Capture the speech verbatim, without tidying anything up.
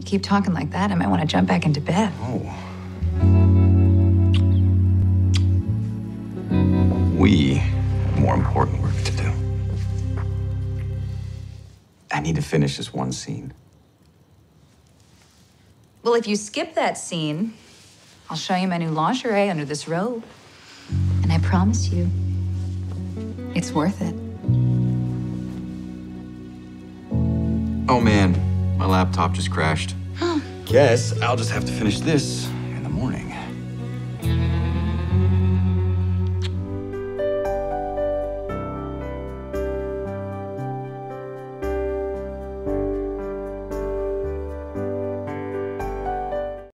you keep talking like that, I might want to jump back into bed. Oh. We have more important work to do. I need to finish this one scene. Well, if you skip that scene, I'll show you my new lingerie under this robe. And I promise you, it's worth it. Oh man, my laptop just crashed. Guess I'll just have to finish this